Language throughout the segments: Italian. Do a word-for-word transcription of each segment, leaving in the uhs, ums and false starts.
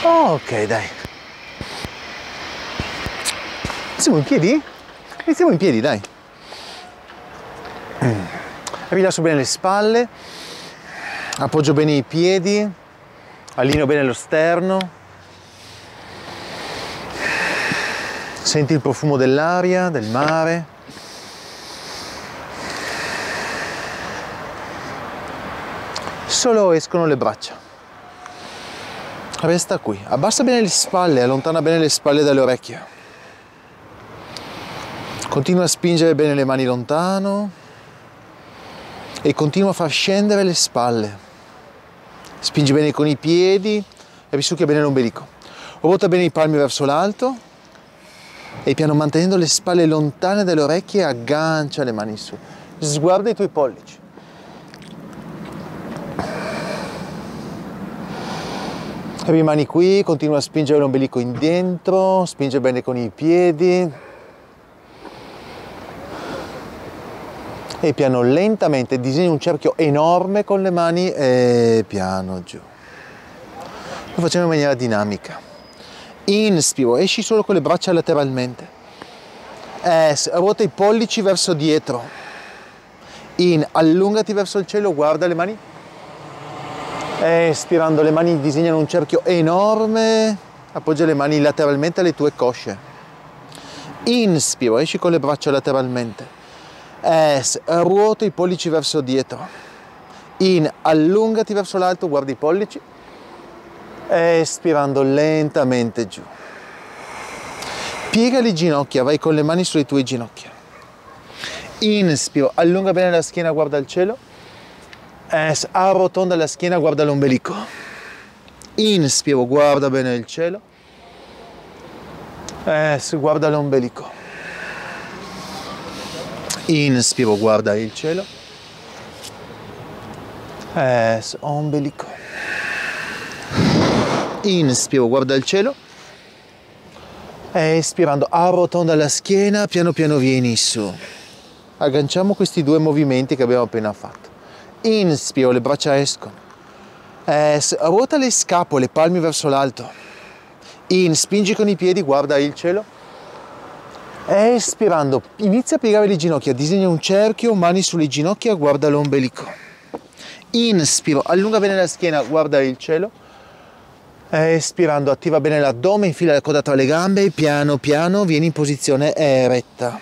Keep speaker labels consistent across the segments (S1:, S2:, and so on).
S1: Ok, dai. Siamo in piedi? Iniziamo in piedi, dai. Rilasso bene le spalle, appoggio bene i piedi, allineo bene lo sterno. Senti il profumo dell'aria, del mare. Solo escono le braccia. Resta qui, abbassa bene le spalle, allontana bene le spalle dalle orecchie. Continua a spingere bene le mani lontano e continua a far scendere le spalle. Spingi bene con i piedi e risucchia bene l'ombelico. Ruota bene i palmi verso l'alto e piano mantenendo le spalle lontane dalle orecchie aggancia le mani su. Sguarda i tuoi pollici. Rimani qui, continua a spingere l'ombelico in dentro, spinge bene con i piedi e piano lentamente disegna un cerchio enorme con le mani e piano giù. Lo facciamo in maniera dinamica. Inspiro, esci solo con le braccia lateralmente. Es, ruota i pollici verso dietro. In, allungati verso il cielo, guarda le mani. Espirando, le mani disegnano un cerchio enorme, appoggia le mani lateralmente alle tue cosce. Inspiro, esci con le braccia lateralmente. Es, ruota i pollici verso dietro. In, allungati verso l'alto, guarda i pollici. Espirando lentamente giù. Piega le ginocchia, vai con le mani sulle tue ginocchia. Inspiro, allunga bene la schiena, guarda il cielo. Es, arrotonda la schiena, guarda l'ombelico. Inspiro, guarda bene il cielo. Es, guarda l'ombelico. Inspiro, guarda il cielo. Es, ombelico. Inspiro, guarda il cielo. Espirando, arrotonda la schiena, piano piano vieni su. Agganciamo questi due movimenti che abbiamo appena fatto. Inspiro, le braccia escono. Es, ruota le scapole, palmi verso l'alto. In, spingi con i piedi, guarda il cielo. Espirando, inizia a piegare le ginocchia, disegna un cerchio, mani sulle ginocchia, guarda l'ombelico. Inspiro, allunga bene la schiena, guarda il cielo. Espirando, attiva bene l'addome, infila la coda tra le gambe, piano piano vieni in posizione eretta.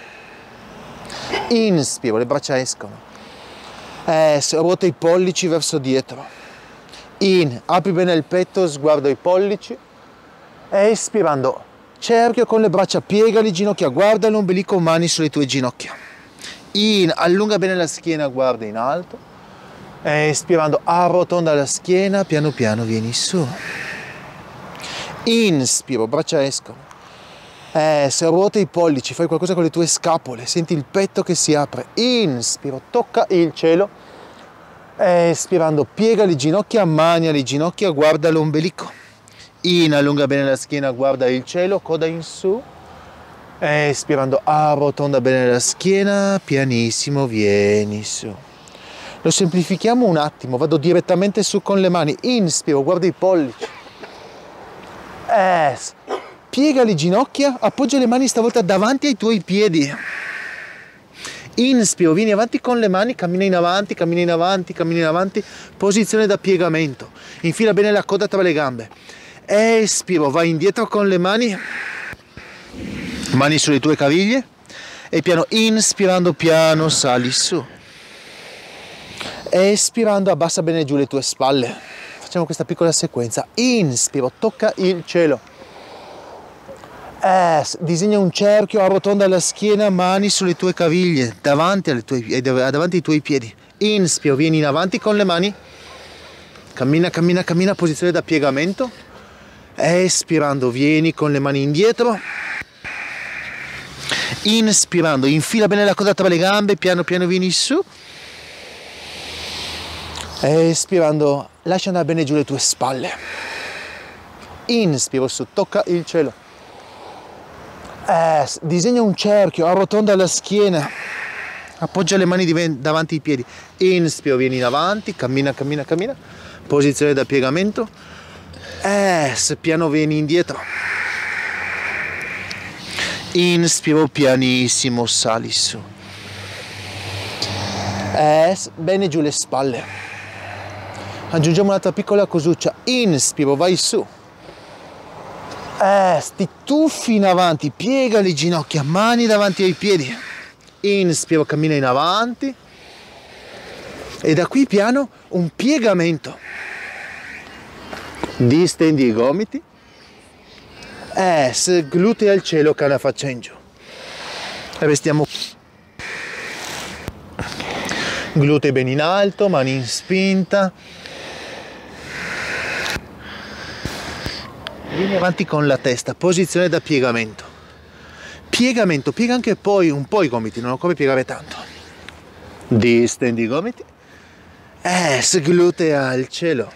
S1: Inspiro, le braccia escono. Es, ruota i pollici verso dietro. In, apri bene il petto, sguardo i pollici. Espirando, cerchio con le braccia, piega le ginocchia, guarda l'ombelico, mani sulle tue ginocchia. In, allunga bene la schiena, guarda in alto. Espirando, arrotonda la schiena, piano piano vieni su. Inspiro, braccia escono. Es, ruota i pollici, fai qualcosa con le tue scapole, senti il petto che si apre. Inspiro, tocca il cielo. Espirando, piega le ginocchia, mani alle ginocchia, guarda l'ombelico. In, allunga bene la schiena, guarda il cielo, coda in su. Espirando, arrotonda bene la schiena, pianissimo, vieni su. Lo semplifichiamo un attimo, vado direttamente su con le mani. Inspiro, guarda i pollici. Es, piega le ginocchia, appoggia le mani stavolta davanti ai tuoi piedi. Inspiro, vieni avanti con le mani, cammina in avanti, cammina in avanti, cammina in avanti, posizione da piegamento. Infila bene la coda tra le gambe. Espiro, vai indietro con le mani, mani sulle tue caviglie e piano inspirando piano sali su. Espirando, abbassa bene giù le tue spalle. Facciamo questa piccola sequenza. Inspiro, tocca il cielo. Es, disegna un cerchio, arrotonda la schiena, mani sulle tue caviglie, davanti, alle tue, davanti ai tuoi piedi. Inspiro, vieni in avanti con le mani. Cammina, cammina, cammina, posizione da piegamento. Espirando, vieni con le mani indietro. Inspirando, infila bene la coda tra le gambe, piano piano vieni su. Espirando, lascia andare bene giù le tue spalle. Inspiro su, tocca il cielo. Es, disegna un cerchio, arrotonda la schiena, appoggia le mani davanti ai piedi. Inspiro, vieni in avanti, cammina, cammina, cammina. Posizione da piegamento. Es, piano vieni indietro. Inspiro pianissimo, sali su. Es, bene giù le spalle. Aggiungiamo un'altra piccola cosuccia. Inspiro, vai su. Es, ti tuffi in avanti, piega le ginocchia, mani davanti ai piedi. Inspiro, cammina in avanti. E da qui piano un piegamento. Distendi i gomiti. Es, glutei al cielo, canna faccia in giù. E restiamo. Glutei ben in alto, mani in spinta. Vieni avanti con la testa, posizione da piegamento. Piegamento, piega anche poi un po' i gomiti, non occorre piegare tanto. Distendi i gomiti. Es, glutei al cielo.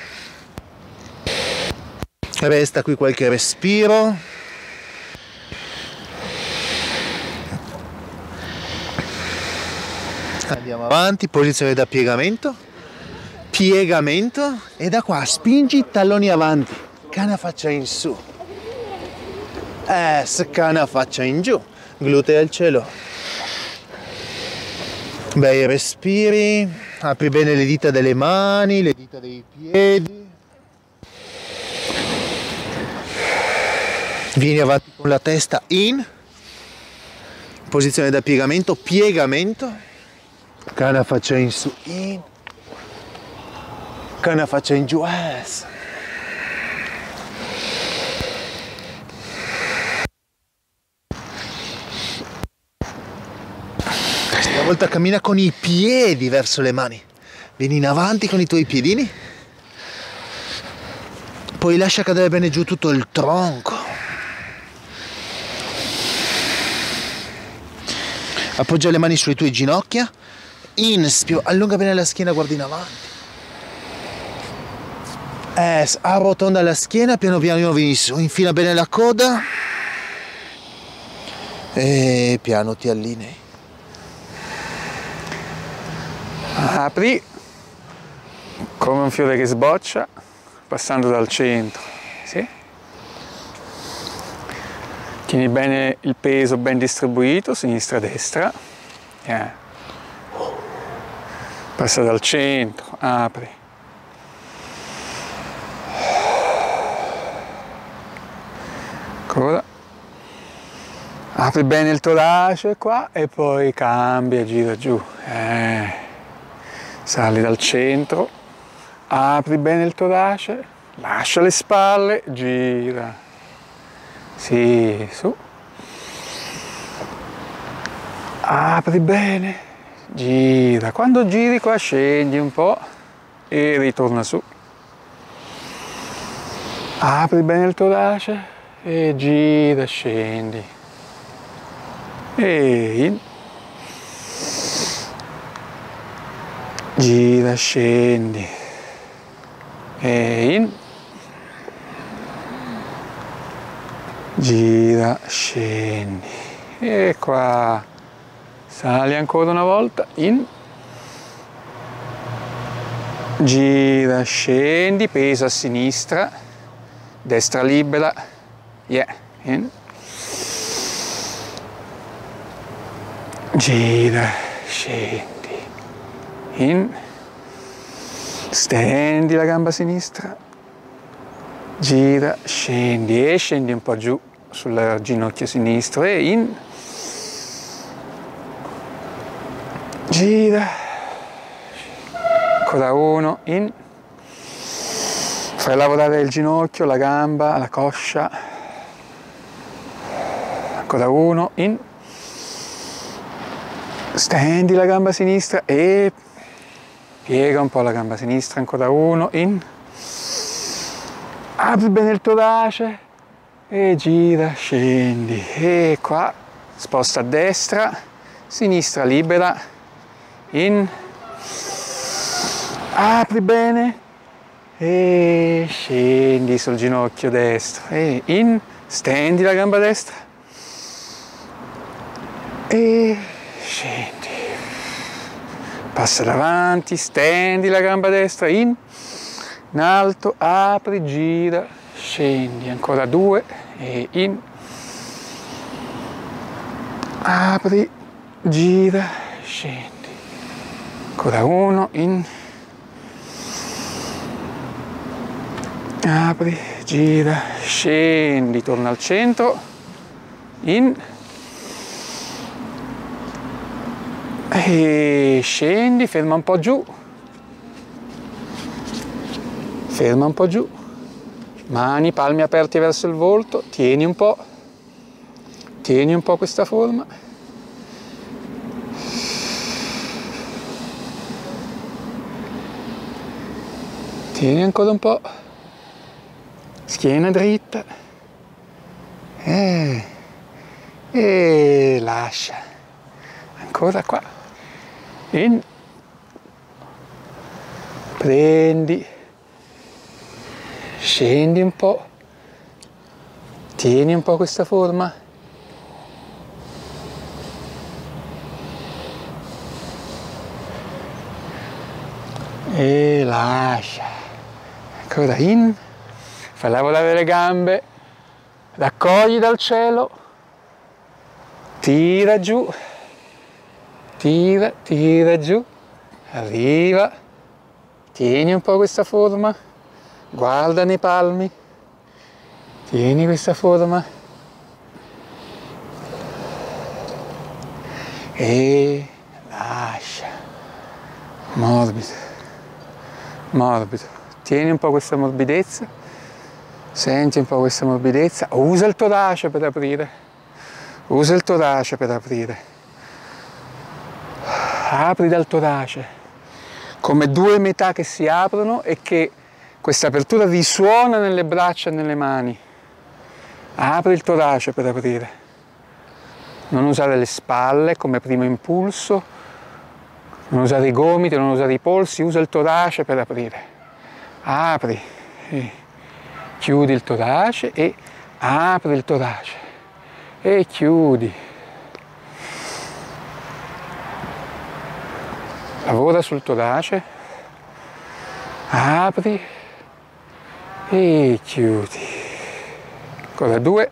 S1: Resta qui qualche respiro. Andiamo avanti, posizione da piegamento. Piegamento e da qua spingi i talloni avanti. Canna faccia in su. Es, canna faccia in giù. Glutei al cielo. Bei respiri. Apri bene le dita delle mani, le dita dei piedi. Vieni avanti con la testa in. Posizione da piegamento, piegamento. Canna faccia in su, in. Canna faccia in giù, es. Stavolta cammina con i piedi verso le mani. Vieni in avanti con i tuoi piedini. Poi lascia cadere bene giù tutto il tronco. Appoggia le mani sulle tue ginocchia. Inspiro, allunga bene la schiena, guardi in avanti. Es, arrotonda la schiena, piano piano vieni su. Infila bene la coda. E piano ti allinei.
S2: Apri come un fiore che sboccia, passando dal centro, sì? Tieni bene il peso ben distribuito, sinistra, destra, yeah. Passa dal centro, apri. Ancora. Apri bene il torace qua e poi cambia, gira giù. Eh. Sali dal centro, apri bene il torace, lascia le spalle, gira. Sì, su. Apri bene, gira. Quando giri qua scendi un po' e ritorna su. Apri bene il torace e gira, scendi. E in. Gira, scendi. E in. Gira, scendi. E qua. Sali ancora una volta. In. Gira, scendi. Peso a sinistra. Destra libera. Yeah. In. Gira, scendi. In. Stendi la gamba sinistra. Gira, scendi e scendi un po' giù sul ginocchio sinistro e in. Gira. Ancora uno, in. Fai lavorare il ginocchio, la gamba, la coscia. Ancora uno, in. Stendi la gamba sinistra e piega un po' la gamba sinistra, ancora uno, in. Apri bene il torace e gira, scendi. E qua, sposta a destra, sinistra libera, in. Apri bene e scendi sul ginocchio destro. E in, stendi la gamba destra e scendi. Passa davanti, stendi la gamba destra, in. in alto, apri, gira, scendi, ancora due e in, apri, gira, scendi, ancora uno, in, apri, gira, scendi, torna al centro, in, e scendi, ferma un po' giù, ferma un po' giù, mani, palmi aperti verso il volto, tieni un po', tieni un po' questa forma, tieni ancora un po', schiena dritta, e, e lascia, ancora qua, in, prendi, scendi un po', tieni un po' questa forma, e lascia, ancora in, fai lavorare le gambe, raccogli dal cielo, tira giù, tira, tira giù, arriva, tieni un po' questa forma, guarda nei palmi, tieni questa forma e lascia, morbido, morbido, tieni un po' questa morbidezza, senti un po' questa morbidezza, usa il torace per aprire, usa il torace per aprire, apri dal torace, come due metà che si aprono e che questa apertura risuona nelle braccia e nelle mani. Apri il torace per aprire. Non usare le spalle come primo impulso, non usare i gomiti, non usare i polsi, usa il torace per aprire. Apri, e chiudi il torace e apri il torace e chiudi. Lavora sul torace, apri e chiudi, ancora due,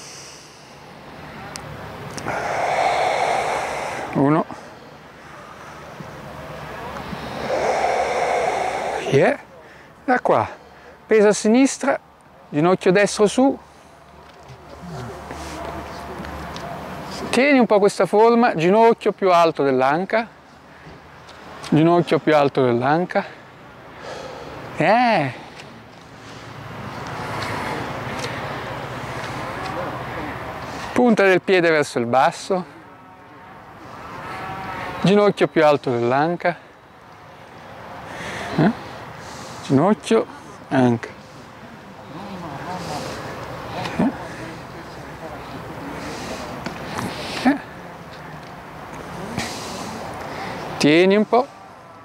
S2: uno, yeah. Da qua, pesa a sinistra, ginocchio destro su, tieni un po' questa forma, ginocchio più alto dell'anca, ginocchio più alto dell'anca, eh. Punta del piede verso il basso, ginocchio più alto dell'anca, eh? Ginocchio, anca, eh? Eh? Tieni un po',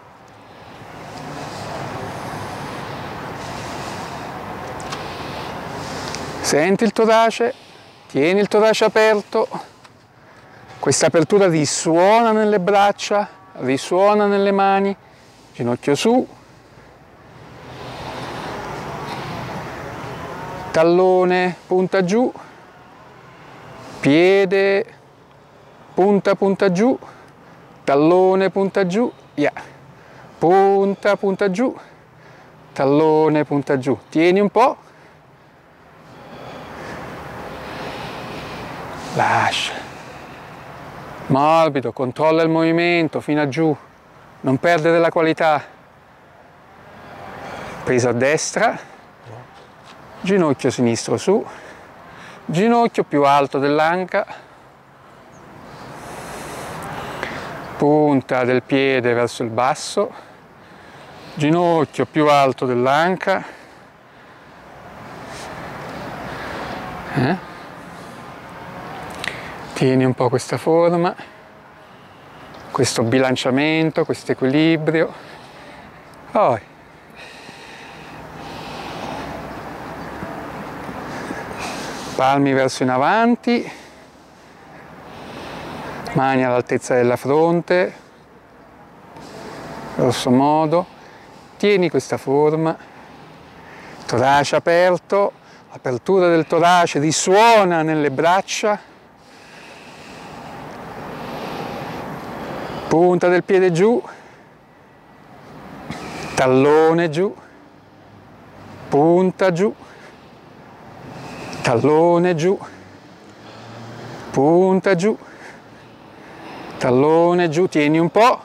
S2: senti il torace, tieni il torace aperto, questa apertura risuona nelle braccia, risuona nelle mani, ginocchio su, tallone, punta giù, piede, punta, punta giù, tallone, punta giù, yeah. Punta, punta giù, tallone, punta giù, tieni un po', lascia, morbido, controlla il movimento fino a giù, non perdere la qualità, peso a destra, ginocchio sinistro su, ginocchio più alto dell'anca, punta del piede verso il basso, ginocchio più alto dell'anca, eh? Tieni un po' questa forma, questo bilanciamento, questo equilibrio. Poi palmi verso in avanti, mani all'altezza della fronte, grosso modo. Tieni questa forma, Torace aperto, apertura del torace risuona nelle braccia, punta del piede giù, tallone giù, punta giù, tallone giù, punta giù, tallone giù, tieni un po',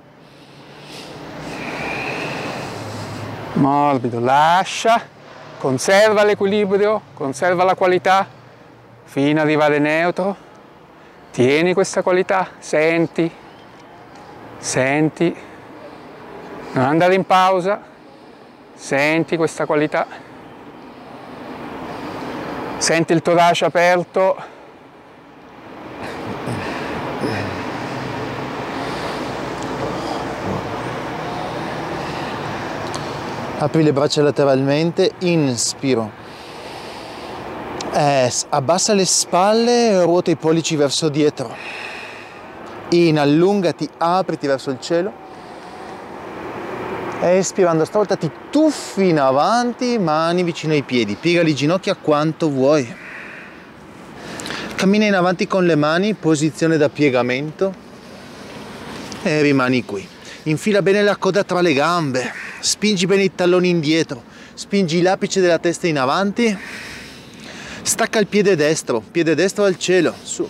S2: morbido, lascia, conserva l'equilibrio, conserva la qualità fino ad arrivare neutro, tieni questa qualità, senti, senti, non andare in pausa, senti questa qualità, senti il torace aperto,
S1: apri le braccia lateralmente, inspiro, es, abbassa le spalle e ruota i pollici verso dietro, in, allungati, apriti verso il cielo, espirando stavolta ti tuffi in avanti, mani vicino ai piedi, piega le ginocchia quanto vuoi, cammina in avanti con le mani, posizione da piegamento e rimani qui. Infila bene la coda tra le gambe, spingi bene i talloni indietro, spingi l'apice della testa in avanti, stacca il piede destro, piede destro al cielo, su.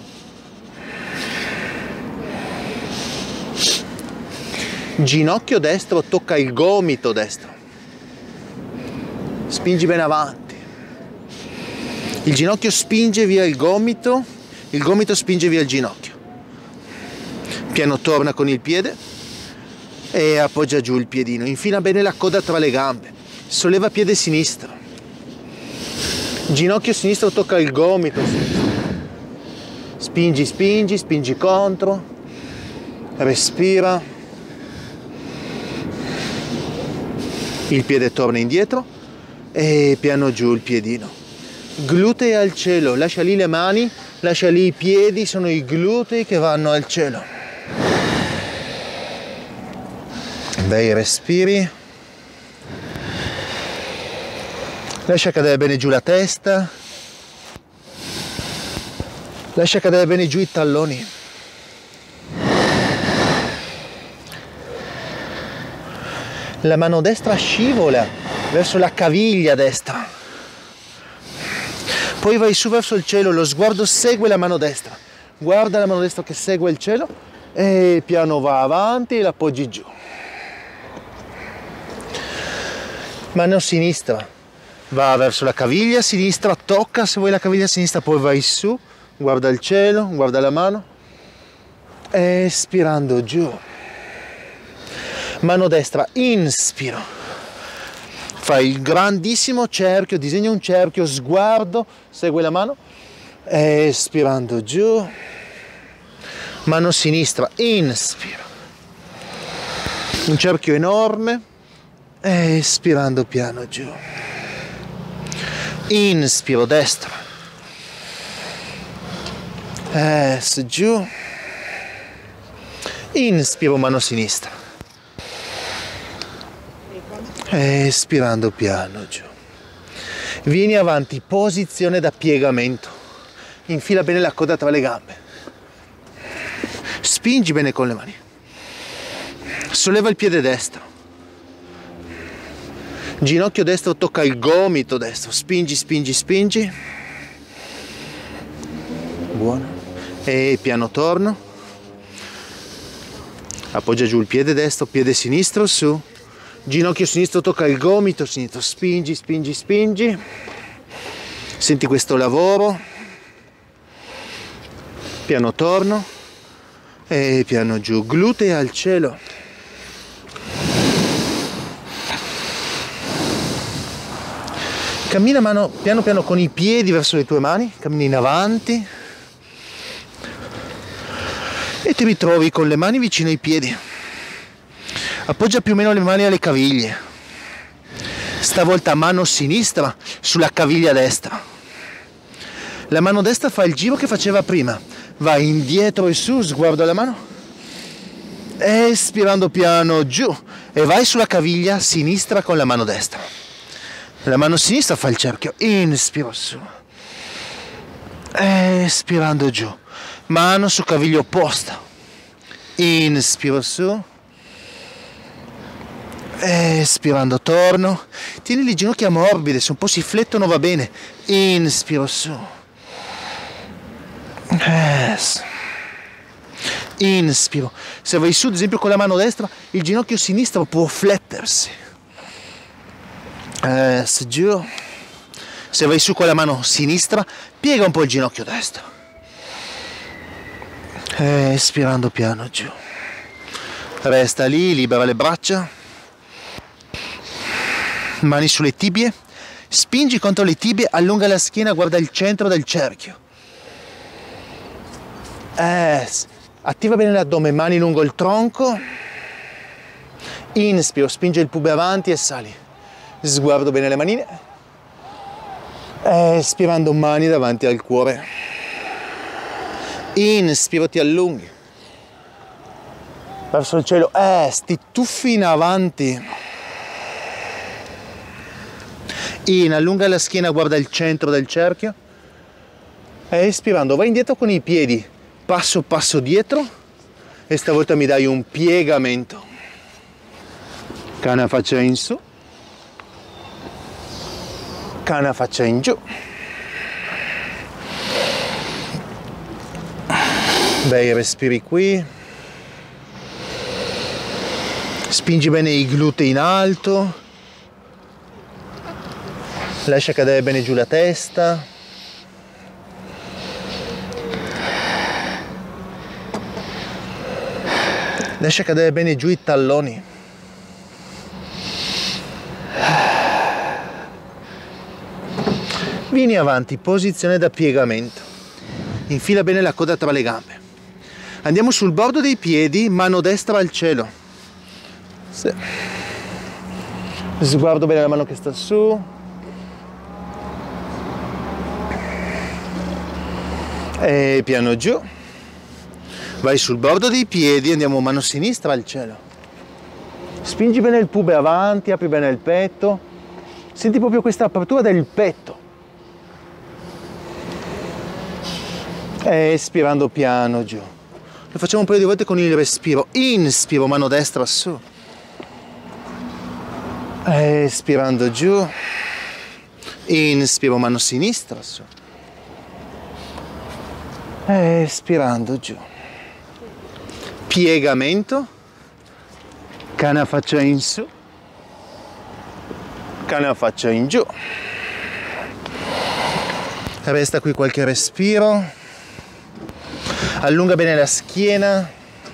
S1: Ginocchio destro tocca il gomito destro, spingi bene avanti, il ginocchio spinge via il gomito, il gomito spinge via il ginocchio, piano torna con il piede e appoggia giù il piedino, infila bene la coda tra le gambe, solleva piede sinistro, ginocchio sinistro tocca il gomito sinistro, spingi, spingi, spingi contro, respira, il piede torna indietro e piano giù il piedino, glutei al cielo, lascia lì le mani, lascia lì i piedi, sono i glutei che vanno al cielo. Bei respiri, lascia cadere bene giù la testa, lascia cadere bene giù i talloni, la mano destra scivola verso la caviglia destra, poi vai su verso il cielo, lo sguardo segue la mano destra, guarda la mano destra che segue il cielo e piano va avanti e la appoggi giù. Mano sinistra va verso la caviglia sinistra, tocca se vuoi la caviglia sinistra, poi vai su, guarda il cielo, guarda la mano, espirando giù. Mano destra, inspiro, fai il grandissimo cerchio, disegna un cerchio, sguardo, segue la mano, espirando giù. Mano sinistra, inspiro, un cerchio enorme, espirando piano giù, inspiro destra, es giù, inspiro mano sinistra, espirando piano giù, vieni avanti, posizione da piegamento, infila bene la coda tra le gambe, spingi bene con le mani, solleva il piede destro, ginocchio destro tocca il gomito destro, spingi, spingi, spingi, buono, e piano torno, appoggia giù il piede destro, piede sinistro su, ginocchio sinistro tocca il gomito sinistro, spingi, spingi, spingi, senti questo lavoro, piano torno e piano giù, glutei al cielo. Cammina mano, piano piano con i piedi verso le tue mani, cammini in avanti e ti ritrovi con le mani vicino ai piedi. Appoggia più o meno le mani alle caviglie. Stavolta mano sinistra sulla caviglia destra. La mano destra fa il giro che faceva prima. Vai indietro e su, sguardo alla mano. Espirando piano giù e vai sulla caviglia sinistra con la mano destra. La mano sinistra fa il cerchio, inspiro su, espirando giù, mano su caviglia opposta, inspiro su, espirando torno, tieni le ginocchia morbide, se un po' si flettono va bene, inspiro su, yes. Inspiro, se vai su ad esempio con la mano destra il ginocchio sinistro può flettersi, yes, giù. Se vai su con la mano sinistra piega un po' il ginocchio destro, espirando piano giù, resta lì, libera le braccia, mani sulle tibie, spingi contro le tibie, allunga la schiena, guarda il centro del cerchio, yes. Attiva bene l'addome, mani lungo il tronco, inspiro, spinge il pube avanti e sali, sguardo bene le manine, espirando mani davanti al cuore, inspiro, ti allunghi, verso il cielo, eh, ti tuffi in avanti, in, allunga la schiena, guarda il centro del cerchio, espirando, vai indietro con i piedi, passo passo dietro e stavolta mi dai un piegamento, cana faccia in su, cana faccia in giù, bei respiri qui, spingi bene i glutei in alto, lascia cadere bene giù la testa, lascia cadere bene giù i talloni, vieni avanti, posizione da piegamento, infila bene la coda tra le gambe, andiamo sul bordo dei piedi, mano destra al cielo, sì. Sguardo bene la mano che sta su, e piano giù, vai sul bordo dei piedi, andiamo mano sinistra al cielo, spingi bene il pube avanti, apri bene il petto, senti proprio questa apertura del petto, e espirando piano giù, lo facciamo un paio di volte con il respiro, inspiro, mano destra su, espirando giù, inspiro, mano sinistra su, espirando giù, piegamento, cana faccia in su, cana faccia in giù, resta qui qualche respiro, allunga bene la schiena,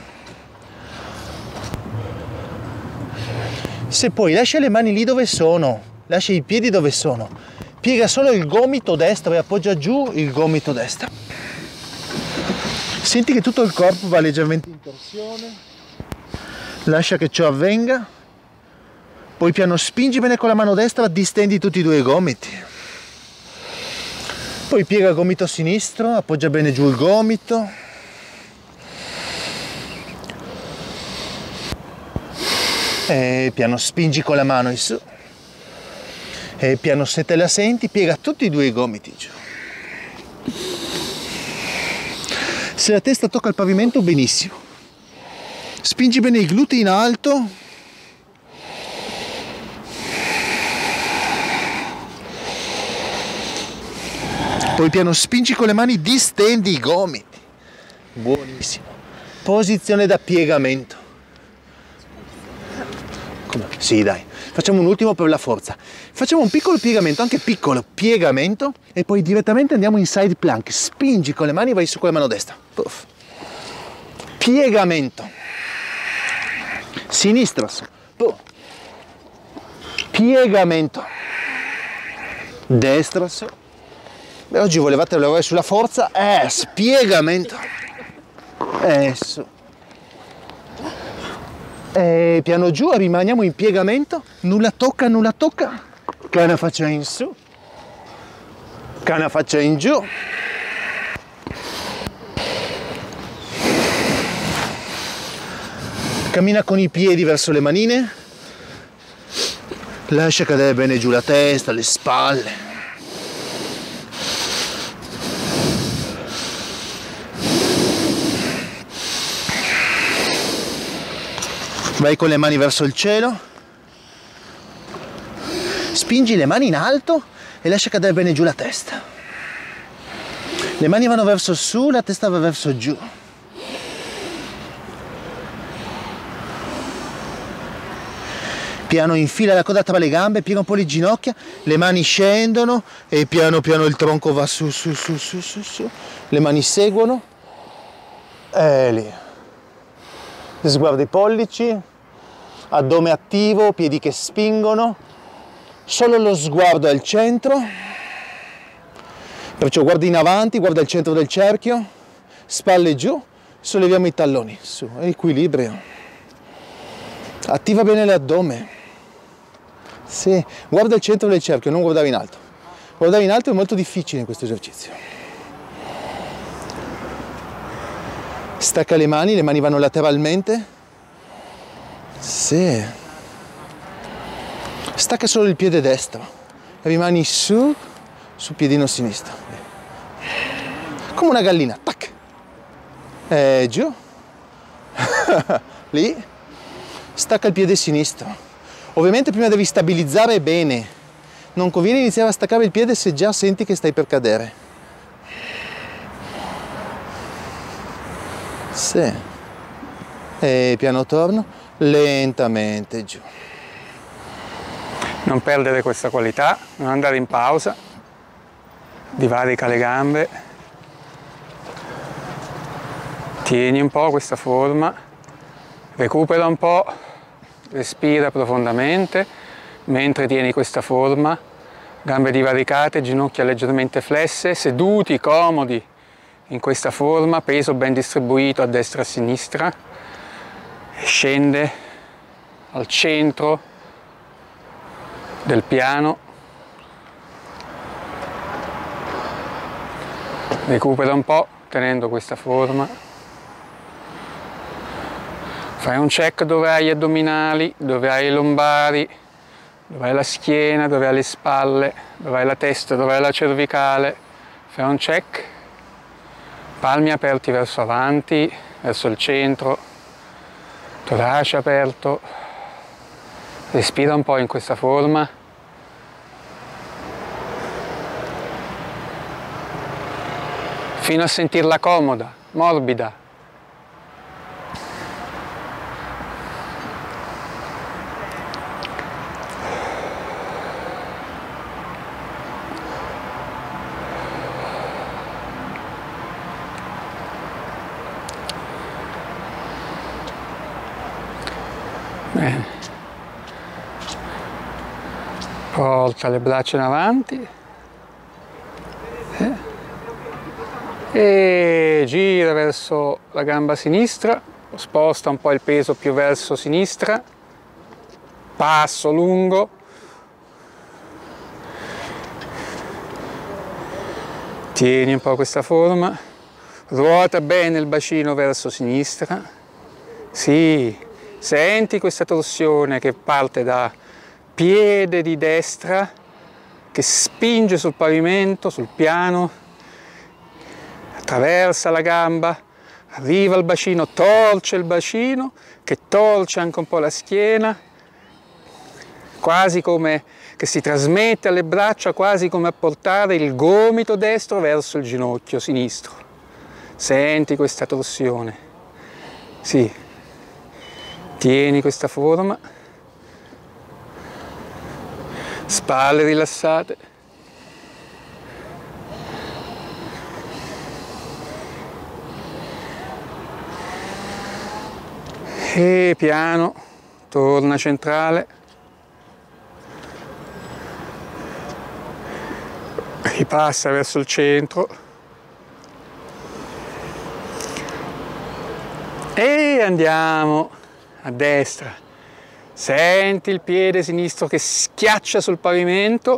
S1: se puoi lascia le mani lì dove sono, lascia i piedi dove sono, piega solo il gomito destro e appoggia giù il gomito destro. Senti che tutto il corpo va leggermente in torsione, lascia che ciò avvenga, poi piano spingi bene con la mano destra, distendi tutti e due i gomiti, poi piega il gomito sinistro, appoggia bene giù il gomito, e piano spingi con la mano in su, e piano se te la senti piega tutti e due i gomiti giù. Se la testa tocca il pavimento, benissimo. Spingi bene i glutei in alto. Poi piano spingi con le mani, distendi i gomiti. Buonissimo. Posizione da piegamento. Come? Sì, dai. Facciamo un ultimo per la forza. Facciamo un piccolo piegamento, anche piccolo piegamento, e poi direttamente andiamo in side plank. Spingi con le mani, vai su con la mano destra. Puff. Piegamento. Sinistra su. Puff. Piegamento. Destra su. Beh, oggi volevate lavorare sulla forza? Eh, spiegamento. Eh, su. E piano giù, rimaniamo in piegamento, nulla tocca, nulla tocca, cana faccia in su, cana faccia in giù, cammina con i piedi verso le manine, Lascia cadere bene giù la testa, le spalle. Vai con le mani verso il cielo. Spingi le mani in alto e lascia cadere bene giù la testa. Le mani vanno verso su, la testa va verso giù. Piano infila la coda tra le gambe, piega un po' le ginocchia, le mani scendono e piano piano il tronco va su, su, su, su, su, su. Le mani seguono. E lì. Sguardo i pollici, addome attivo, piedi che spingono. Solo lo sguardo al centro. Perciò guardi in avanti, guarda il centro del cerchio, spalle giù, solleviamo i talloni, su, equilibrio. Attiva bene l'addome. Sì, guarda il centro del cerchio, non guardare in alto. Guardare in alto è molto difficile in questo esercizio. Stacca le mani, le mani vanno lateralmente. Sì. Stacca solo il piede destro. Rimani su, sul piedino sinistro. Come una gallina, tac. E giù. Lì. Stacca il piede sinistro. Ovviamente prima devi stabilizzare bene. Non conviene iniziare a staccare il piede se già senti che stai per cadere. Sì. E piano torno, lentamente giù.
S2: Non perdere questa qualità, non andare in pausa, divarica le gambe, tieni un po' questa forma, recupera un po', respira profondamente, mentre tieni questa forma, gambe divaricate, ginocchia leggermente flesse, seduti, comodi in questa forma, peso ben distribuito a destra e a sinistra, scende al centro del piano, recupera un po' tenendo questa forma, fai un check dove hai gli addominali, dove hai i lombari, dove hai la schiena, dove hai le spalle, dove hai la testa, dove hai la cervicale, fai un check, palmi aperti verso avanti, verso il centro, torace aperto. Respira un po' in questa forma. Fino a sentirla comoda, morbida. Bene. Porta le braccia in avanti eh. E gira verso la gamba sinistra, sposta un po' il peso più verso sinistra, passo lungo, tieni un po' questa forma, ruota bene il bacino verso sinistra, sì, senti questa torsione che parte da piede di destra che spinge sul pavimento, sul piano, attraversa la gamba, arriva al bacino, torce il bacino, che torce anche un po' la schiena, quasi come che si trasmette alle braccia, quasi come a portare il gomito destro verso il ginocchio sinistro. Senti questa torsione. Sì. Tieni questa forma. Spalle rilassate. E piano, torna centrale. Ripassa verso il centro. E andiamo a destra. Senti il piede sinistro che schiaccia sul pavimento,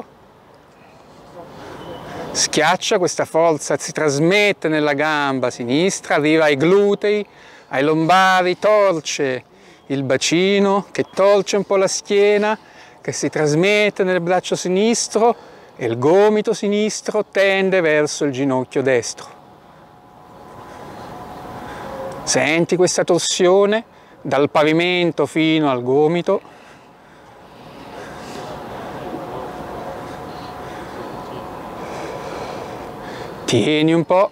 S2: schiaccia, questa forza si trasmette nella gamba sinistra, arriva ai glutei, ai lombari, torce il bacino, che torce un po' la schiena, che si trasmette nel braccio sinistro e il gomito sinistro tende verso il ginocchio destro. Senti questa torsione dal pavimento fino al gomito. Tieni un po'.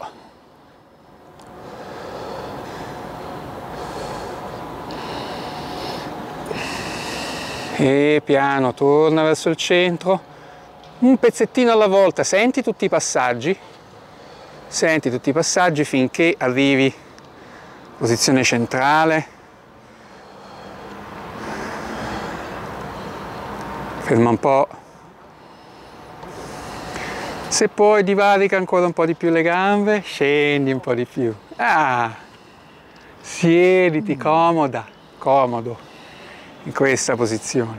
S2: E piano torna verso il centro, un pezzettino alla volta, senti tutti i passaggi, senti tutti i passaggi finché arrivi in posizione centrale. Ferma un po'. Se poi divarica ancora un po' di più le gambe, scendi un po' di più. Ah, siediti comoda, comodo in questa posizione.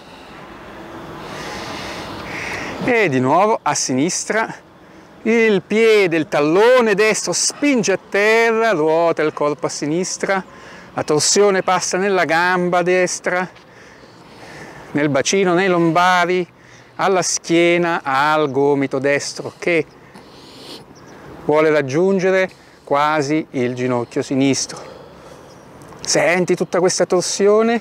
S2: E di nuovo a sinistra, il piede, il tallone destro spinge a terra, ruota il corpo a sinistra, la torsione passa nella gamba destra, nel bacino, nei lombari, alla schiena, al gomito destro che vuole raggiungere quasi il ginocchio sinistro. Senti tutta questa torsione?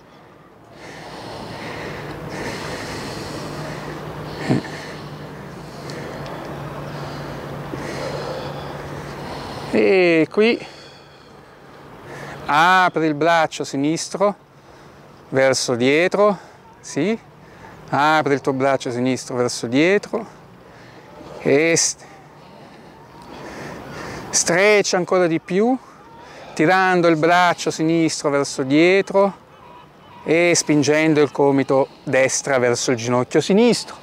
S2: E qui apri il braccio sinistro verso dietro, sì, apri il tuo braccio sinistro verso dietro e streccia ancora di più, tirando il braccio sinistro verso dietro e spingendo il gomito destra verso il ginocchio sinistro.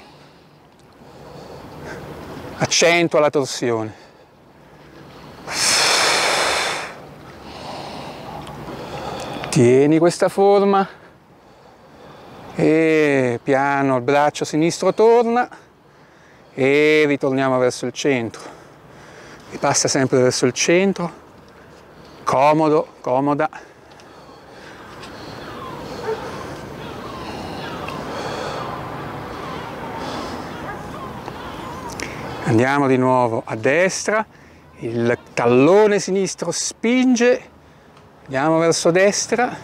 S2: Accentua la torsione. Tieni questa forma e piano il braccio sinistro torna e ritorniamo verso il centro. Ripassa sempre verso il centro, comodo, comoda. Andiamo di nuovo a destra, il tallone sinistro spinge, andiamo verso destra,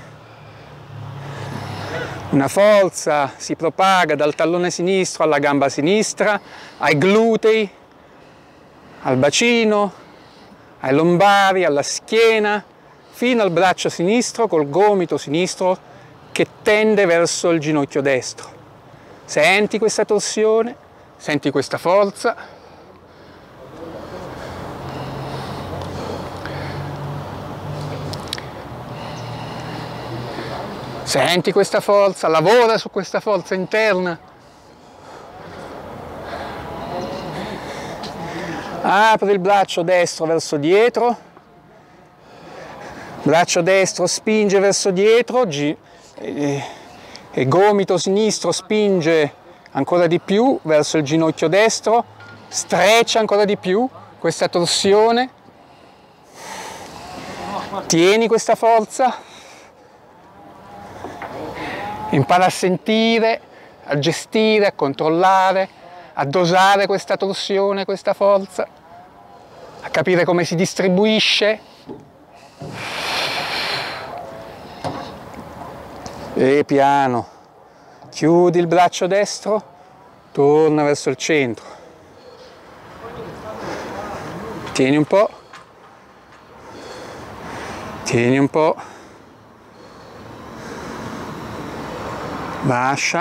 S2: una forza si propaga dal tallone sinistro alla gamba sinistra, ai glutei, al bacino, ai lombari, alla schiena, fino al braccio sinistro col gomito sinistro che tende verso il ginocchio destro. Senti questa torsione, senti questa forza. Senti questa forza, lavora su questa forza interna. Apri il braccio destro verso dietro, braccio destro spinge verso dietro, e gomito sinistro spinge ancora di più verso il ginocchio destro, streccia ancora di più questa torsione, tieni questa forza. Impara a sentire, a gestire, a controllare, a dosare questa torsione, questa forza, a capire come si distribuisce. E piano, chiudi il braccio destro, torna verso il centro. Tieni un po', tieni un po'. Lascia,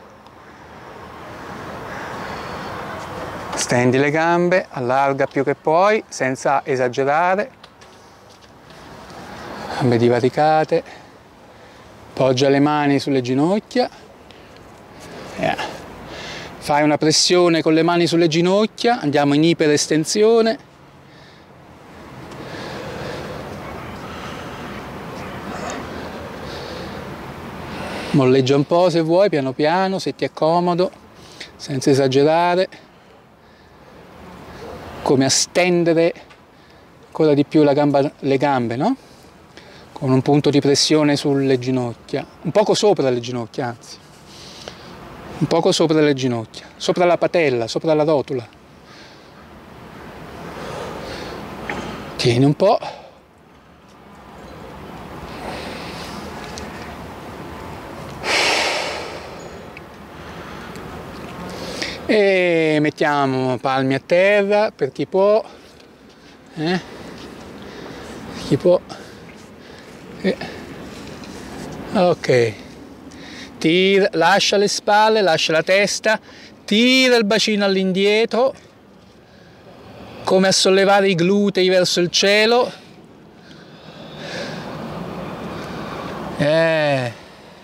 S2: stendi le gambe, allarga più che puoi senza esagerare, gambe divaricate, poggia le mani sulle ginocchia, yeah. Fai una pressione con le mani sulle ginocchia, andiamo in iperestensione. Molleggia un po' se vuoi, piano piano, se ti è comodo, senza esagerare, come a stendere ancora di più la gamba, le gambe, no? Con un punto di pressione sulle ginocchia, un poco sopra le ginocchia, anzi. un poco sopra le ginocchia, sopra la patella, sopra la rotula. Tieni un po'. E mettiamo palmi a terra per chi può, eh? Chi può. Eh. Ok. Tira, lascia le spalle, lascia la testa, tira il bacino all'indietro, come a sollevare i glutei verso il cielo. Eh.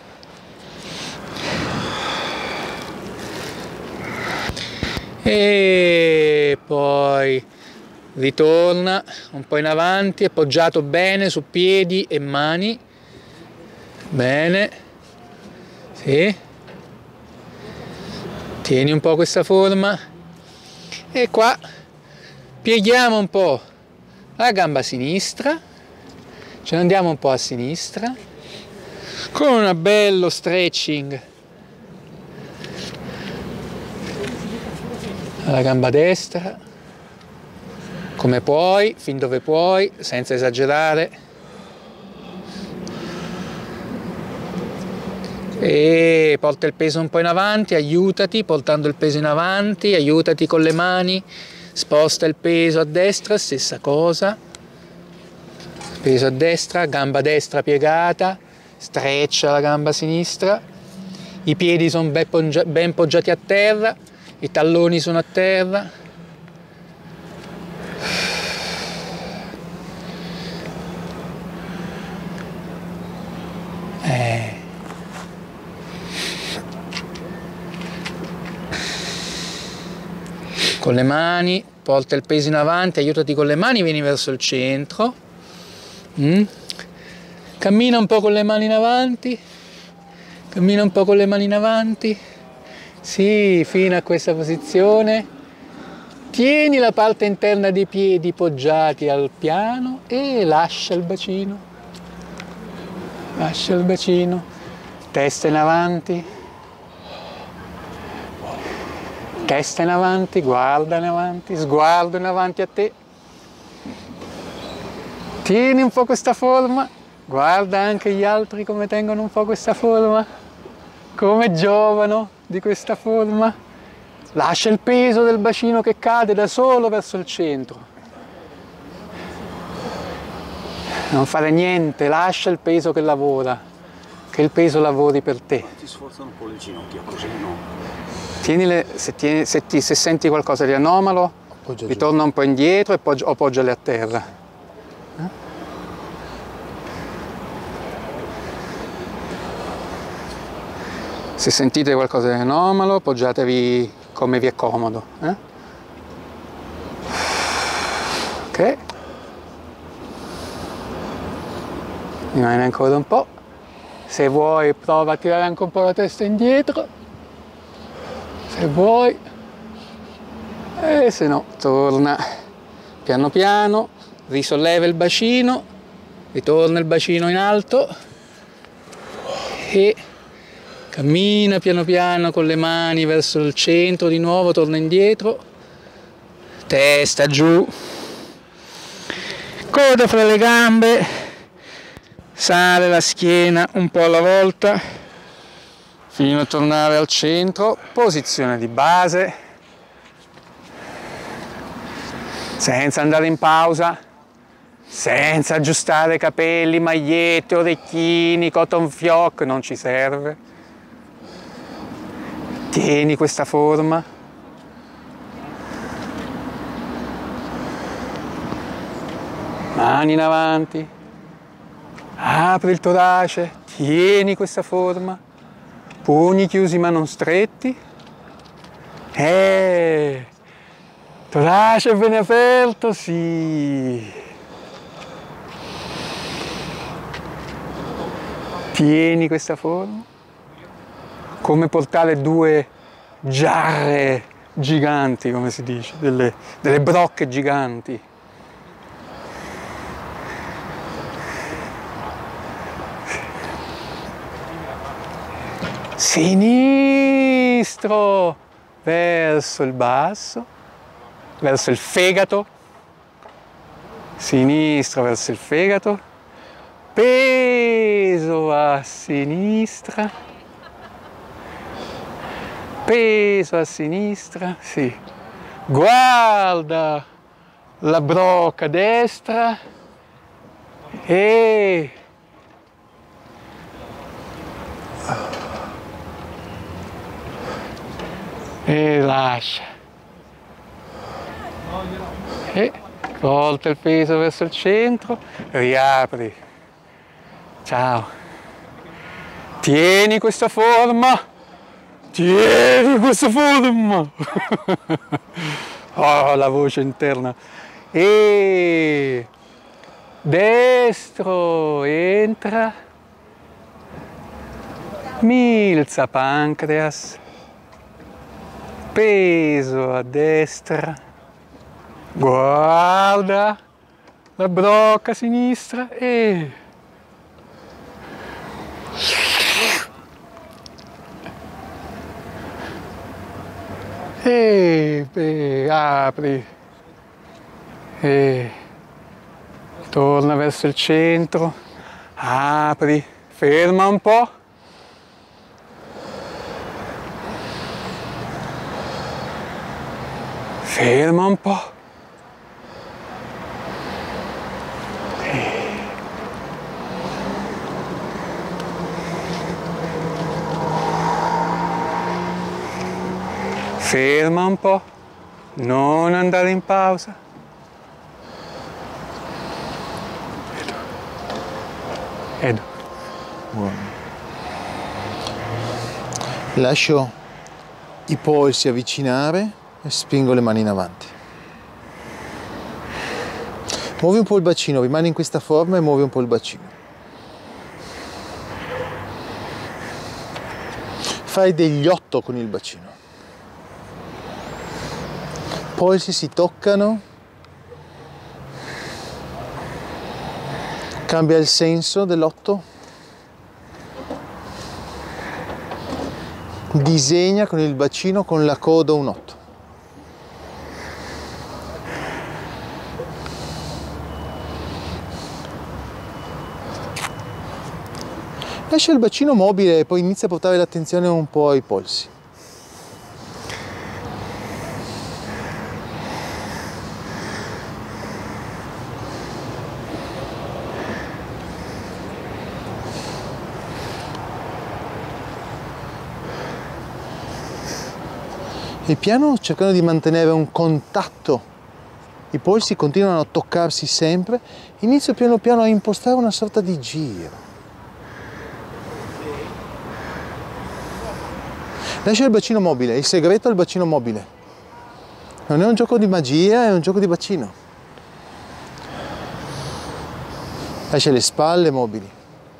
S2: E poi ritorna un po' in avanti, appoggiato bene su piedi e mani. Bene. Sì. Tieni un po' questa forma e qua pieghiamo un po' la gamba sinistra, ce ne andiamo un po' a sinistra con un bello stretching alla gamba destra, come puoi, fin dove puoi, senza esagerare. E porta il peso un po' in avanti, aiutati portando il peso in avanti, aiutati con le mani, sposta il peso a destra, stessa cosa, peso a destra, gamba destra piegata, streccia la gamba sinistra, i piedi sono ben poggiati a terra, i talloni sono a terra. Eh. Con le mani, porta il peso in avanti, aiutati con le mani, vieni verso il centro. Mm. Cammina un po' con le mani in avanti, cammina un po' con le mani in avanti. Sì, fino a questa posizione. Tieni la parte interna dei piedi poggiati al piano e lascia il bacino. Lascia il bacino. Testa in avanti. Testa in avanti, guarda in avanti, sguardo in avanti a te. Tieni un po' questa forma, guarda anche gli altri come tengono un po' questa forma, come giovano di questa forma. Lascia il peso del bacino che cade da solo verso il centro. Non fare niente, lascia il peso che lavora, che il peso lavori per te.
S3: Ti sforzano un po' le ginocchia, così no?
S2: Tienile, se, tieni, se, ti, se senti qualcosa di anomalo, appoggia ritorna giù. Un po' indietro e poggia, o poggiali a terra. Eh? Se sentite qualcosa di anomalo, poggiatevi come vi è comodo. Eh? Ok. Rimane ancora un po'. Se vuoi prova a tirare anche un po' la testa indietro. Se vuoi, e se no torna piano piano, risolleva il bacino, ritorna il bacino in alto e cammina piano piano con le mani verso il centro di nuovo, torna indietro, testa giù, coda fra le gambe, sale la schiena un po' alla volta, fino a tornare al centro, posizione di base, senza andare in pausa, senza aggiustare capelli, magliette, orecchini, cotton fioc, non ci serve. Tieni questa forma. Mani in avanti, apri il torace, tieni questa forma. Pugni chiusi ma non stretti. Eh, torace bene aperto, sì. Tieni questa forma. Come portare due giarre giganti, come si dice, delle, delle brocche giganti. Sinistra. sinistro verso il basso, verso il fegato, sinistro verso il fegato, peso a sinistra, peso a sinistra, sì, guarda la brocca destra e e lascia e volta il peso verso il centro, riapri, ciao, tieni questa forma, tieni questa forma. Oh, la voce interna. E destro entra, milza pancreas, peso a destra, guarda la brocca sinistra e e, e apri e torna verso il centro, apri, ferma un po', ferma un po', ferma un po', non andare in pausa. Edo.
S1: Buono. Lascio i polsi avvicinare e spingo le mani in avanti. Muovi un po' il bacino, rimani in questa forma e muovi un po' il bacino. Fai degli otto con il bacino. Polsi si toccano. Cambia il senso dell'otto. Disegna con il bacino, con la coda un otto. Lascia il bacino mobile e poi inizia a portare l'attenzione un po' ai polsi. E piano, cercando di mantenere un contatto, i polsi continuano a toccarsi sempre, inizio piano piano a impostare una sorta di giro. Lascia il bacino mobile, il segreto è il bacino mobile. Non è un gioco di magia, è un gioco di bacino. Lascia le spalle mobili.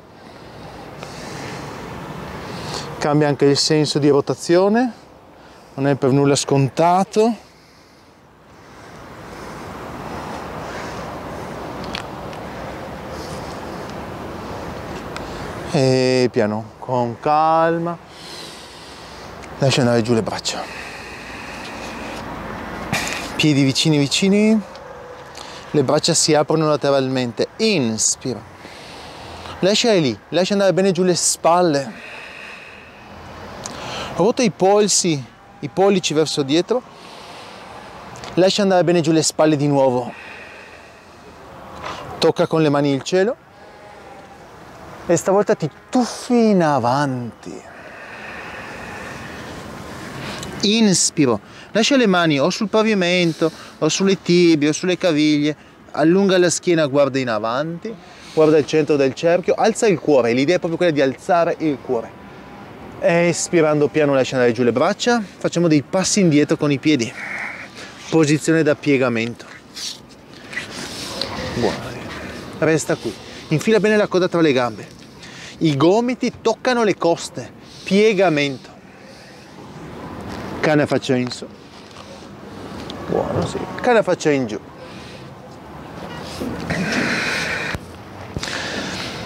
S1: Cambia anche il senso di rotazione. Non è per nulla scontato. E piano, con calma, lascia andare giù le braccia. Piedi vicini vicini, le braccia si aprono lateralmente. Inspira. Lascia lì, lascia andare bene giù le spalle. Ruota i polsi. I pollici verso dietro, lascia andare bene giù le spalle di nuovo, tocca con le mani il cielo e stavolta ti tuffi in avanti. Inspiro, lascia le mani o sul pavimento o sulle tibie o sulle caviglie, allunga la schiena, guarda in avanti, guarda il centro del cerchio, alza il cuore, l'idea è proprio quella di alzare il cuore. Espirando piano lascia andare giù le braccia, facciamo dei passi indietro con i piedi, posizione da piegamento. Buono, resta qui, infila bene la coda tra le gambe, i gomiti toccano le coste, piegamento, cane a faccia in su, buono, sì, cane a faccia in giù.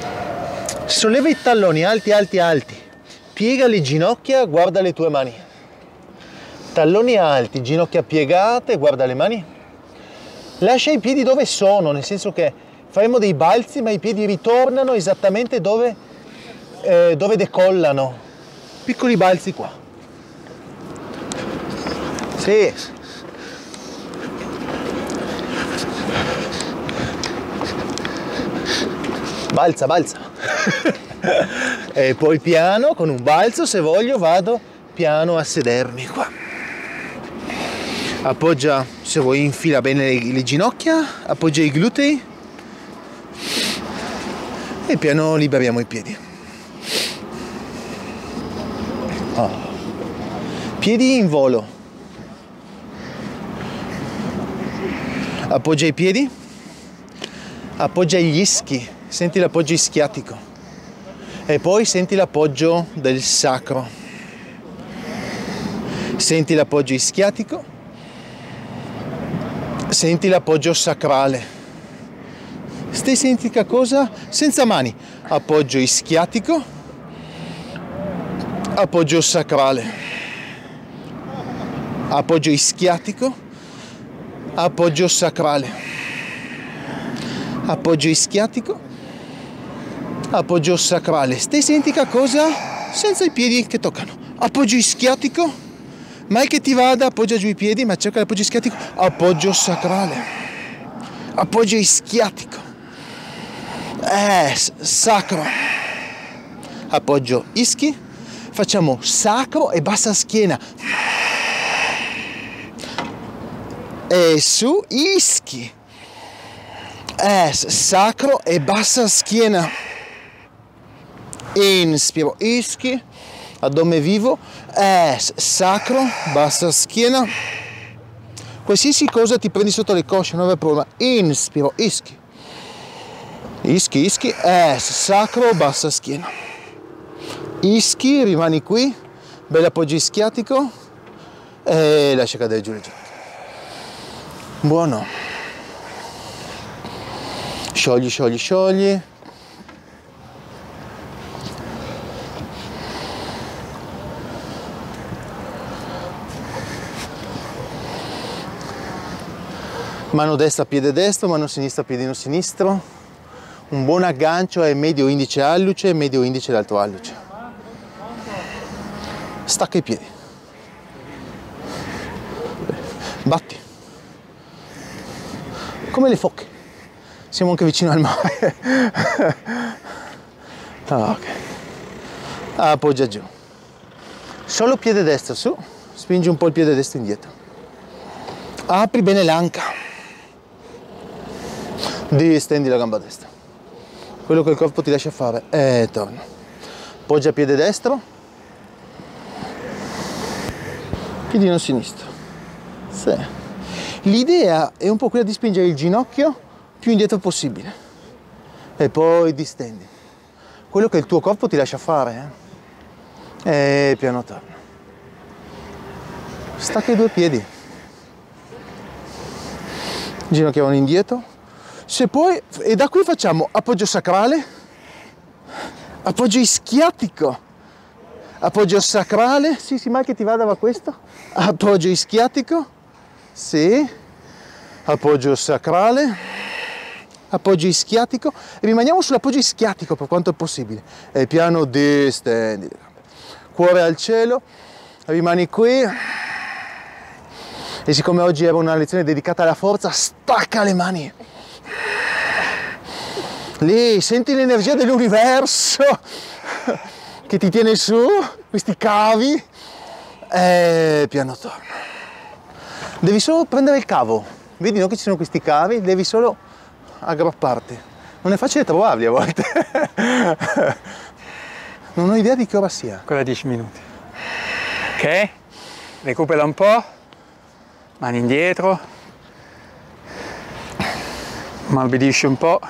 S1: Solleva i talloni alti alti alti. Piega le ginocchia, guarda le tue mani. Talloni alti, ginocchia piegate, guarda le mani. Lascia i piedi dove sono, nel senso che faremo dei balzi, ma i piedi ritornano esattamente dove, eh, dove decollano. Piccoli balzi qua. Sì. Balza, balza. E poi piano, con un balzo, se voglio, vado piano a sedermi qua. Appoggia, se vuoi, infila bene le, le ginocchia, appoggia i glutei e piano liberiamo i piedi. Oh. Piedi in volo. Appoggia i piedi, appoggia gli ischi, senti l'appoggio ischiatico e poi senti l'appoggio del sacro. Senti l'appoggio ischiatico, senti l'appoggio sacrale. Stessa identica cosa senza mani. Appoggio ischiatico, appoggio sacrale, appoggio ischiatico, appoggio sacrale, appoggio ischiatico, appoggio sacrale. Stessa identica cosa senza i piedi che toccano. Appoggio ischiatico, mai che ti vada, appoggia giù i piedi, ma cerca l'appoggio ischiatico, appoggio sacrale, appoggio ischiatico, eh, sacro, appoggio ischi, facciamo sacro e bassa schiena, e su ischi, eh, sacro e bassa schiena, inspiro ischi, addome vivo, es, sacro, bassa schiena, qualsiasi cosa ti prendi sotto le cosce, non aveva problema. Inspiro, ischi, ischi, ischi, es, sacro, bassa schiena, ischi, rimani qui, bello appoggio ischiatico e lascia cadere giù le ginocchia. Buono. Sciogli, sciogli, sciogli. Mano destra, piede destro, mano sinistra, piedino sinistro. Un buon aggancio è medio indice alluce e medio indice l'altro alluce. Stacca i piedi. Batti. Come le foche. Siamo anche vicino al mare. Ok. Appoggia giù. Solo piede destro su. Spingi un po' il piede destro indietro. Apri bene l'anca. Distendi la gamba destra, quello che il corpo ti lascia fare, e torna. Poggia piede destro, piedino sinistro. Sì. L'idea è un po' quella di spingere il ginocchio più indietro possibile e poi distendi, quello che il tuo corpo ti lascia fare, eh? E piano torna. Stacca i due piedi, ginocchia vanno indietro. Se poi, e da qui facciamo appoggio sacrale, appoggio ischiatico, appoggio sacrale, sì, sì, mai che ti vada va questo, appoggio ischiatico, sì, appoggio sacrale, appoggio ischiatico, e rimaniamo sull'appoggio ischiatico per quanto è possibile, e piano distendi, cuore al cielo, rimani qui, e siccome oggi era una lezione dedicata alla forza, stacca le mani. Lì, senti l'energia dell'universo che ti tiene su, questi cavi, e piano torna. Devi solo prendere il cavo, vedi, no, che ci sono questi cavi, devi solo aggrapparti. Non è facile trovarli a volte. Non ho idea di che ora sia.
S2: Ancora dieci minuti. Ok, recupera un po', mani indietro, ammorbidisci un po'.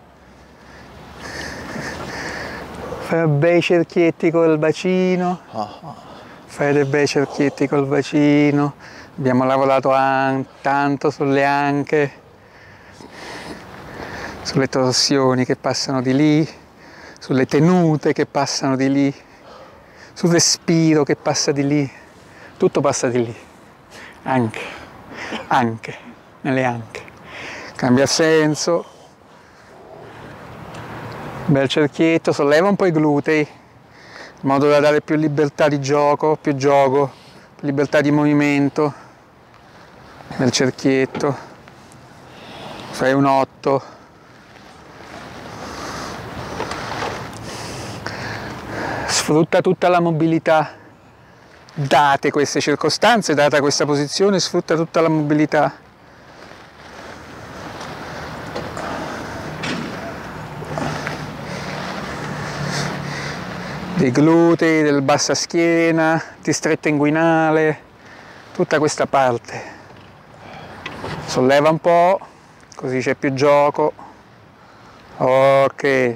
S2: Fai bei cerchietti col bacino, fai dei bei cerchietti col bacino, abbiamo lavorato tanto sulle anche, sulle torsioni che passano di lì, sulle tenute che passano di lì, sul respiro che passa di lì, tutto passa di lì. anche, anche, nelle anche. Cambia senso, bel cerchietto, solleva un po' i glutei, in modo da dare più libertà di gioco, più gioco, più libertà di movimento, bel cerchietto, fai un otto, sfrutta tutta la mobilità, date queste circostanze, data questa posizione, sfrutta tutta la mobilità. Dei glutei, del bassa schiena, distretto inguinale, tutta questa parte. Solleva un po', così c'è più gioco. Ok.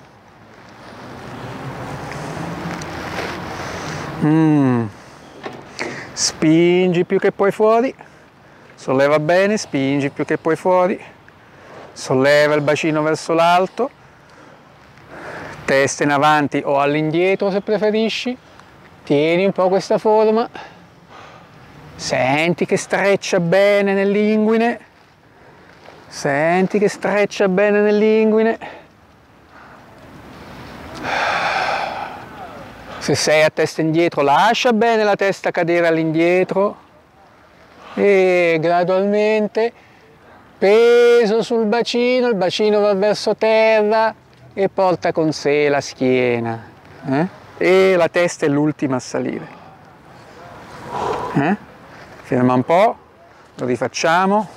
S2: Mm. Spingi più che puoi fuori, solleva bene, spingi più che puoi fuori, solleva il bacino verso l'alto, testa in avanti o all'indietro se preferisci, tieni un po' questa forma, senti che streccia bene nell'inguine, senti che streccia bene nell'inguine. Se sei a testa indietro, lascia bene la testa cadere all'indietro e gradualmente peso sul bacino, il bacino va verso terra e porta con sé la schiena, eh? E la testa è l'ultima a salire. Eh? Ferma un po', lo rifacciamo.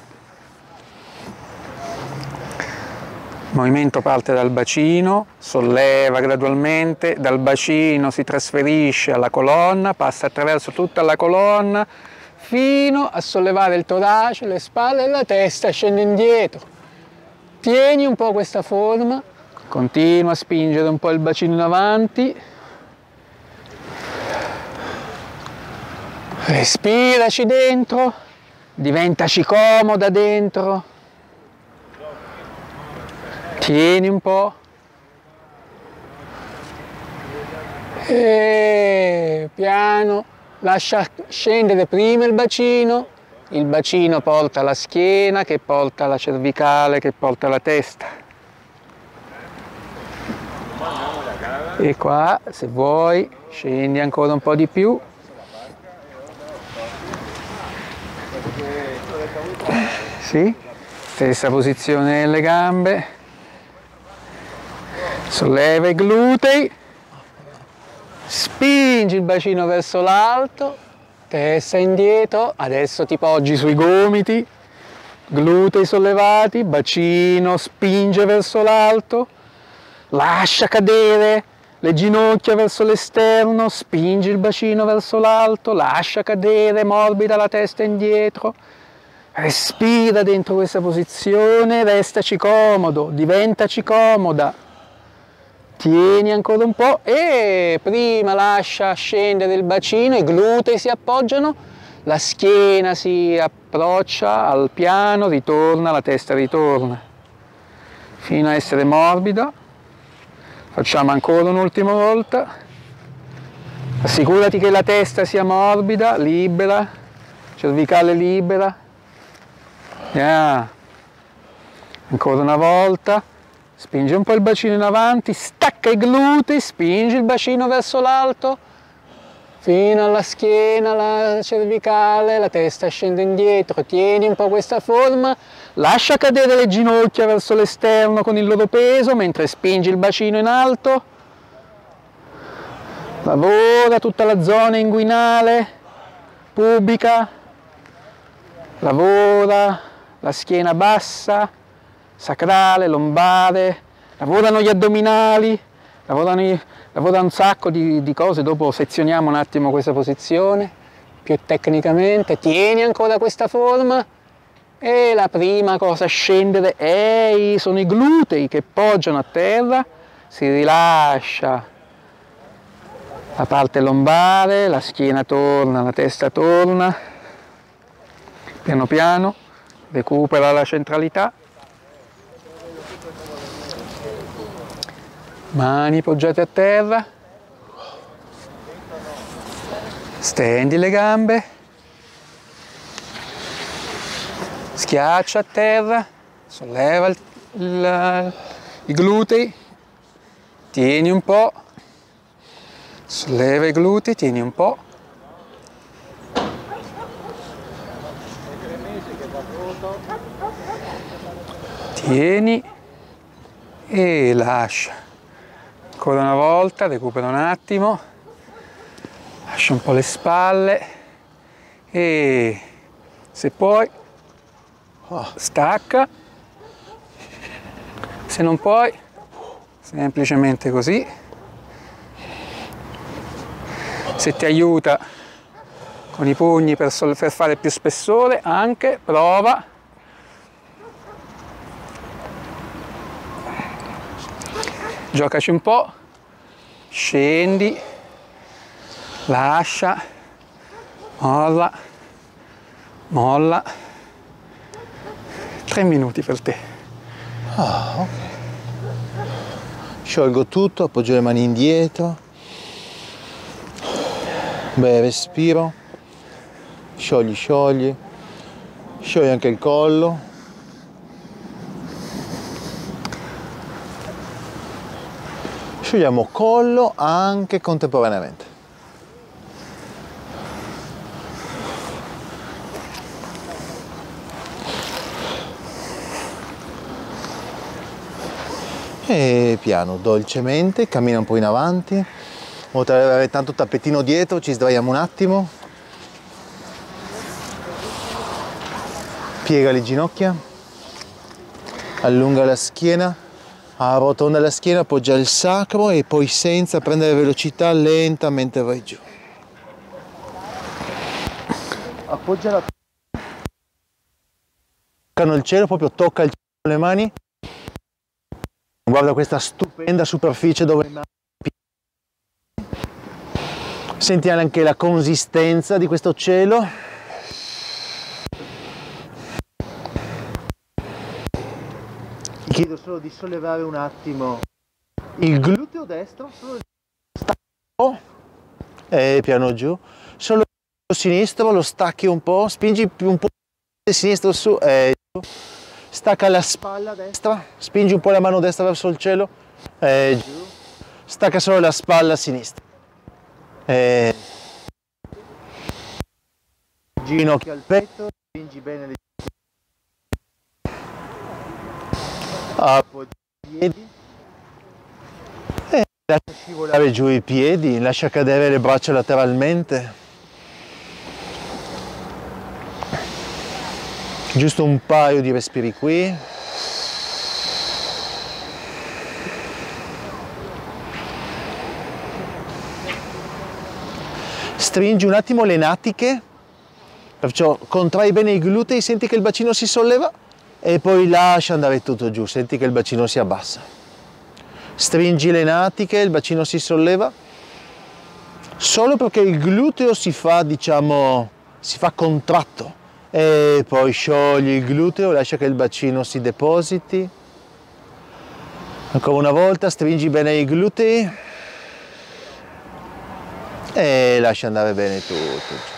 S2: Il movimento parte dal bacino, solleva gradualmente, dal bacino si trasferisce alla colonna, passa attraverso tutta la colonna fino a sollevare il torace, le spalle e la testa, scende indietro. Tieni un po' questa forma, continua a spingere un po' il bacino in avanti, respiraci dentro, diventaci comoda dentro. Tieni un po' e piano lascia scendere prima il bacino, il bacino porta la schiena, che porta la cervicale, che porta la testa. E qua, se vuoi, scendi ancora un po' di più. Sì, stessa posizione delle gambe. Solleva i glutei, spingi il bacino verso l'alto, testa indietro, adesso ti poggi sui gomiti, glutei sollevati, bacino spinge verso l'alto, lascia cadere le ginocchia verso l'esterno, spingi il bacino verso l'alto, lascia cadere, morbida la testa indietro, respira dentro questa posizione, restaci comodo, diventaci comoda. Tieni ancora un po' e prima lascia scendere il bacino, i glutei si appoggiano, la schiena si approccia al piano, ritorna, la testa ritorna, fino a essere morbida. Facciamo ancora un'ultima volta. Assicurati che la testa sia morbida, libera, cervicale libera. Yeah. Ancora una volta. Spingi un po' il bacino in avanti, stacca i glutei, spingi il bacino verso l'alto, fino alla schiena, la cervicale, la testa scende indietro, tieni un po' questa forma, lascia cadere le ginocchia verso l'esterno con il loro peso, mentre spingi il bacino in alto, lavora tutta la zona inguinale, pubica, lavora la schiena bassa, sacrale, lombare, lavorano gli addominali, lavorano, i, lavorano un sacco di, di cose, dopo sezioniamo un attimo questa posizione, più tecnicamente, tieni ancora questa forma e la prima cosa a scendere è, sono i glutei che poggiano a terra, si rilascia la parte lombare, la schiena torna, la testa torna, piano piano, recupera la centralità. Mani poggiate a terra, stendi le gambe, Schiaccia a terra, solleva il, il, i glutei, tieni un po', solleva i glutei, tieni un po'. Tieni e lascia. Ancora una volta, recupera un attimo, lascia un po' le spalle e se puoi stacca, se non puoi semplicemente così. Se ti aiuta con i pugni per, per fare più spessore anche, prova. Giocaci un po', scendi, lascia, molla, molla. Tre minuti per te.
S1: Ah, ok. Sciolgo tutto, appoggio le mani indietro. Beh, respiro. Sciogli, sciogli. Sciogli anche il collo. Sciogliamo collo anche contemporaneamente. E piano, dolcemente, cammina un po' in avanti. Oltre ad avere tanto tappetino dietro, ci sdraiamo un attimo. Piega le ginocchia. Allunga la schiena. Arrotonda la schiena, appoggia il sacro e poi senza prendere velocità lentamente vai giù. Appoggia la toccano il cielo, proprio tocca il cielo con le mani. Guarda questa stupenda superficie dove senti anche la consistenza di questo cielo. Ti chiedo solo di sollevare un attimo il gluteo destro, solo stacco e piano giù, solo il sinistro lo stacchi un po', spingi più un po' il sinistro su e giù, stacca la spalla destra, spingi un po' la mano destra verso il cielo e giù, stacca solo la spalla sinistra e ginocchio al petto, spingi bene le appoggia i piedi e lascia scivolare giù i piedi, lascia cadere le braccia lateralmente. Giusto un paio di respiri qui. Stringi un attimo le natiche, perciò contrai bene i glutei, senti che il bacino si solleva. E poi lascia andare tutto giù, senti che il bacino si abbassa. Stringi le natiche, il bacino si solleva. Solo perché il gluteo si fa, diciamo, si fa contratto. E poi sciogli il gluteo, lascia che il bacino si depositi. Ancora una volta, stringi bene i glutei. E lascia andare bene tutto.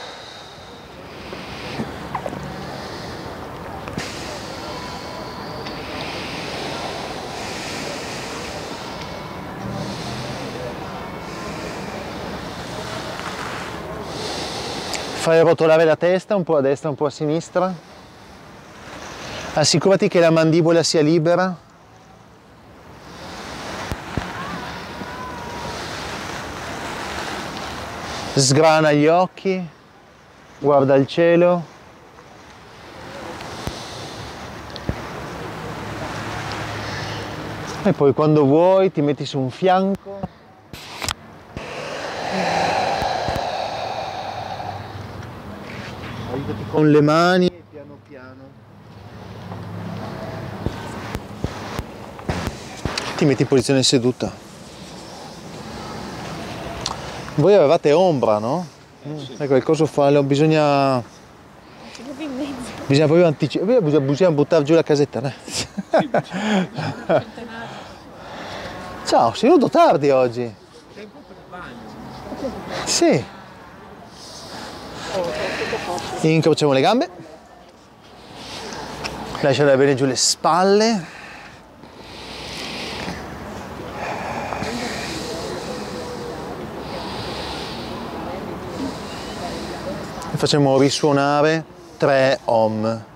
S1: Fai rotolare la testa un po' a destra, un po' a sinistra. Assicurati che la mandibola sia libera. Sgrana gli occhi, guarda il cielo. E poi quando vuoi ti metti su un fianco. Aiutati con le mani e piano piano ti metti in posizione seduta. Voi avevate ombra, no? Eh, sì. Ecco, il coso fallo, bisogna... Bisogna proprio anticipare, bisogna, bisogna buttare giù la casetta, né? Sì, ciao, sei venuto tardi oggi.
S3: Sei un po' per il bagno.
S1: Sì. Incrociamo le gambe. Lascia andare bene giù le spalle. E facciamo risuonare tre Om.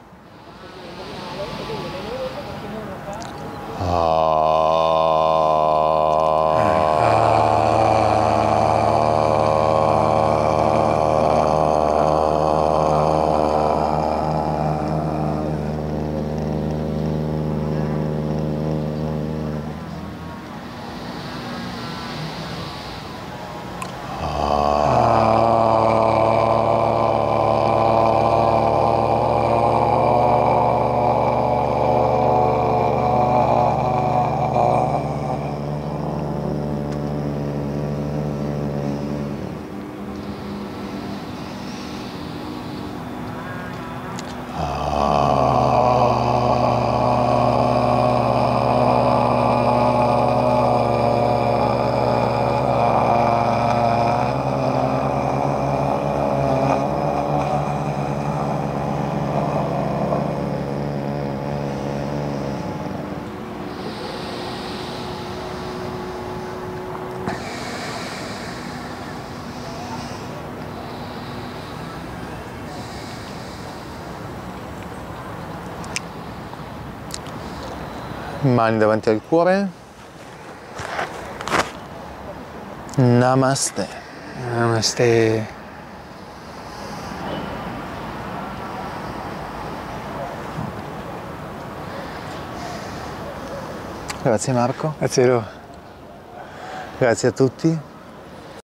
S1: Mani davanti al cuore. Namaste.
S2: Namaste.
S1: Grazie Marco.
S2: Grazie.
S1: Grazie a tutti.